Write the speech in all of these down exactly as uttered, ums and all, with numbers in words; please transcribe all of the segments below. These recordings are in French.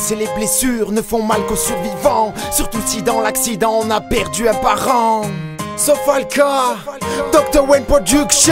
violence et les blessures ne font mal qu'aux survivants, surtout si dans l'accident on a perdu un parent. Sofalka, docteur Wayne Production.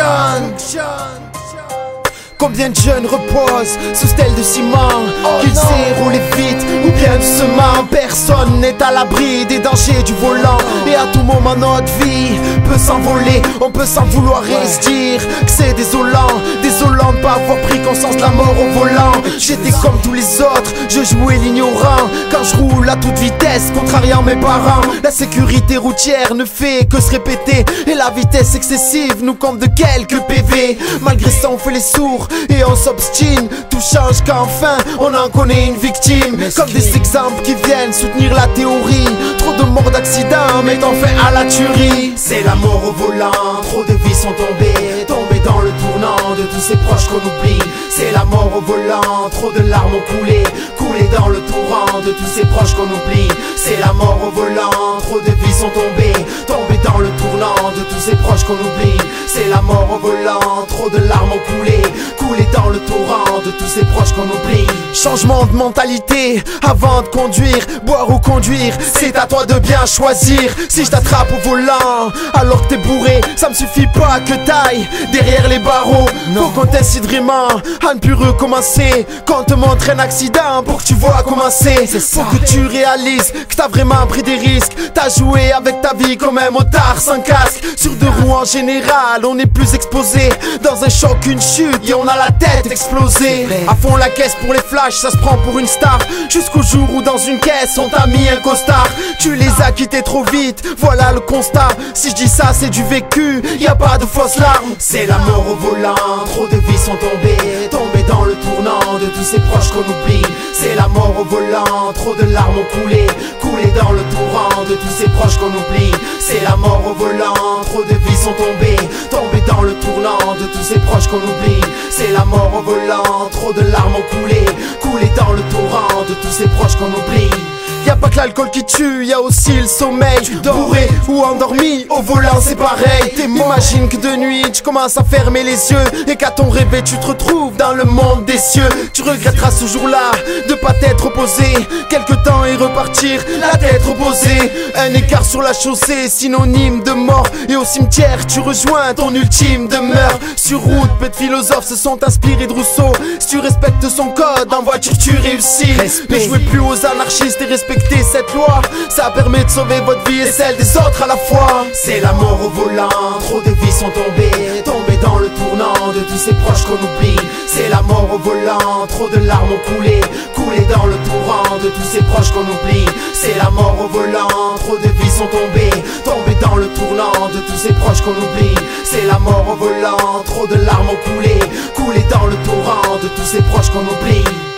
Combien de jeunes reposent sous stèle de ciment, oh qu'ils sait rouler vite ou bien doucement. Personne n'est à l'abri des dangers du volant, et à tout moment notre vie peut s'envoler. On peut s'en vouloir et se dire que c'est désolant, désolant de pas avoir pris conscience de la mort au volant. J'étais comme tous les autres, je jouais l'ignorant quand je roule à toute vitesse, contrariant mes parents. La sécurité routière ne fait que se répéter, et la vitesse excessive nous compte de quelques P V. Malgré ça on fait les sourds et on s'obstine. Tout change quand enfin on en connaît une victime. Comme des exemples qui viennent soutenir la théorie. Trop de morts d'accidents mettant fin à la tuerie. C'est la mort au volant, trop de vies sont tombées, tombées dans le tournant de tous ces proches qu'on oublie. C'est la mort au volant, trop de larmes ont coulé, coulé dans le torrent de tous ces proches qu'on oublie. C'est la mort au volant, trop de vies sont tombées, tombées dans le tournant de tous ces proches qu'on oublie. C'est la mort au volant, trop de larmes ont coulé, coulé dans le torrent de tous ces proches qu'on oublie. Changement de mentalité avant de conduire, boire ou conduire, c'est à toi de bien choisir. Si je t'attrape au volant alors que t'es bourré, ça me suffit pas que t'ailles derrière les barreaux. Faut qu'on t'incite vraiment à ne plus recommencer, qu'on te montre un accident pour que tu vois commencer. Faut que tu réalises que t'as vraiment pris des risques, t'as joué avec ta vie comme un motard sans casque. Sur deux roues en général on est plus exposé, dans un choc une chute et on a la tête explosée. À fond la caisse pour les flashs, ça se prend pour une star, jusqu'au jour où dans une caisse on t'a mis un costard. Tu les as quittés trop vite, voilà le constat. Si je dis ça c'est du vécu, y a pas de fausses larmes. C'est la mort au volant, trop de vies sont tombées, tombées dans le tournant de tous ces proches qu'on oublie. C'est la mort au volant, trop de larmes ont coulé, coulé dans le torrent de tous ces proches qu'on oublie. C'est la mort au volant, trop de vies sont tombées, tombées dans le tournant de tous ces proches qu'on oublie. C'est la mort au volant, trop de larmes ont coulé, coulé dans le torrent de tous ces proches qu'on oublie. Y'a pas que l'alcool qui tue, y'a aussi le sommeil. Bourré ou endormi, au volant c'est pareil. T'imagines que de nuit tu commences à fermer les yeux, et qu'à ton réveil tu te retrouves dans le monde des cieux. Tu regretteras ce jour-là de pas t'être opposé quelque temps et repartir la tête reposée. Un écart sur la chaussée, synonyme de mort, et au cimetière tu rejoins ton ultime demeure. Sur route, peu de philosophes se sont inspirés de Rousseau. Si tu respectes son code, en voiture tu réussis. Ne jouez plus aux anarchistes et respectez cette loi, ça permet de sauver votre vie et celle des autres à la fois. C'est la mort au volant, trop de vies sont tombées, tombées dans le tournant de tous ces proches qu'on oublie. C'est la mort au volant, trop de larmes ont coulé, coulé dans le torrent de tous ces proches qu'on oublie. C'est la mort au volant, trop de vies sont tombées, tombées dans le tournant de tous ces proches qu'on oublie. C'est la mort au volant, trop de larmes ont coulé, coulé dans le torrent de tous ces proches qu'on oublie.